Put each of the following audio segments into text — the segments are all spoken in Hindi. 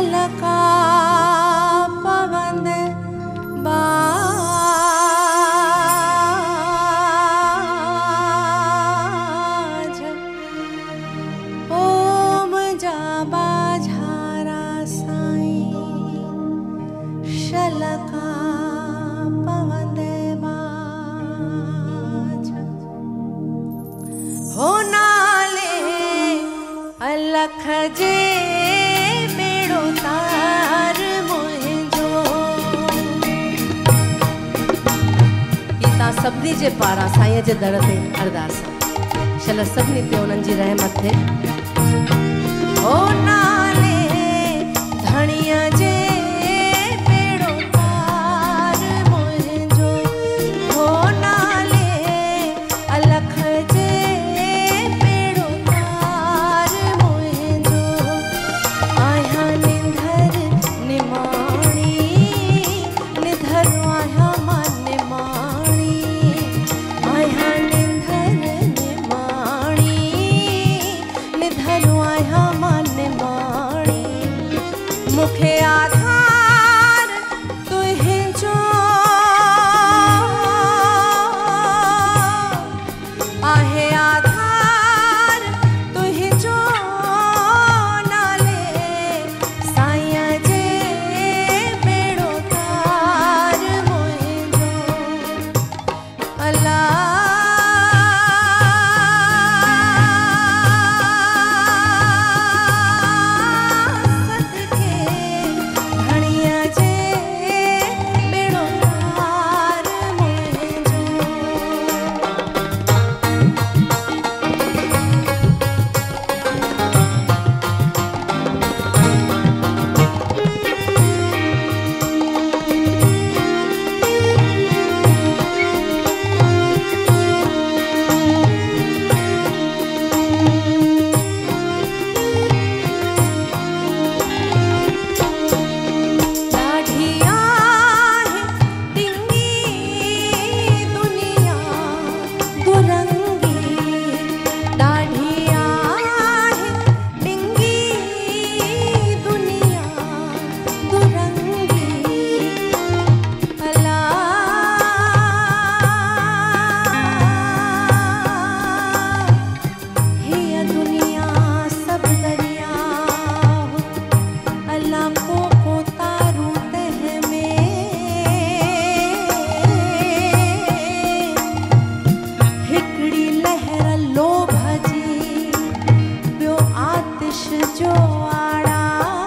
शलका पवंद बाज ओम जा बाझारा साईं शलका पवंद बाज हो नाले अलख जे बेड़ो तार मुंहिंजो। सभिनी जे पारां साईं जे दर ते अरदास शल सभिनी ते उन्हनि जी रहमत थे। ओ नाले धणीअ जे बेड़ो तार मुंहिंजो हो नाले अलख जे बेड़ो तार मुंहिंजो आहियां निंधर निमाणी निधर आहियां मां निमाणी आहियां निंधर निमाणी निधर आहियां मां निमाणी मूंखे आधार तुंहिंजो आहे आधार तुंहिंजो नाले साईं जे बेड़ो तार मुंहिंजो अल्लाह सदके धणीअ जे बेड़ो तार मुंहिंजो। ॾाढी आहे टिंगी दुनिया दुरंगी ॾाढी आहे टिंगी दुनिया दुरंगी अल्लाह हीअ दुनिया सब दरिया अल्लाह को तारू तह में हिकड़ी लहर लोभ जी ॿियो आतिश जो आड़ा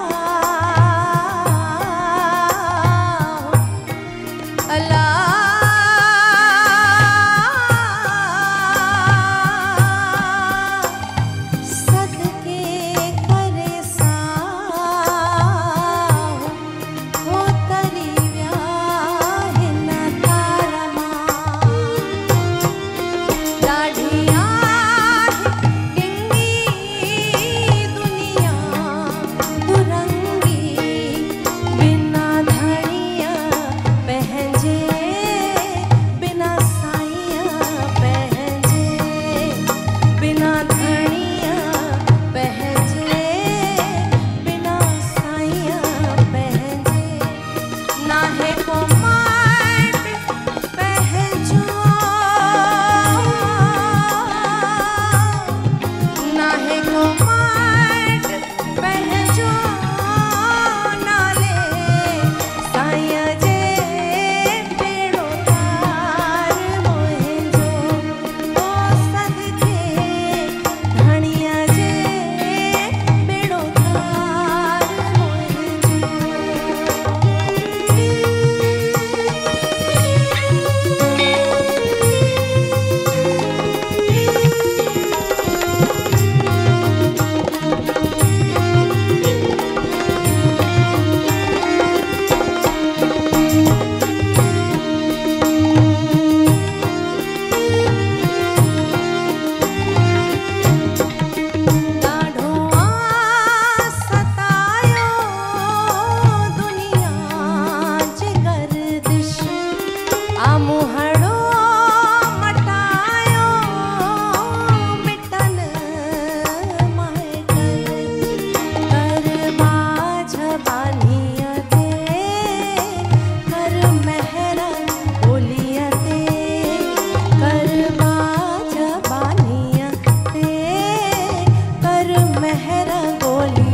अल्लाह सदके करे साहु हो तरी विया हिन तार मां ॾाढी आहे टिंगी दुनिया बोली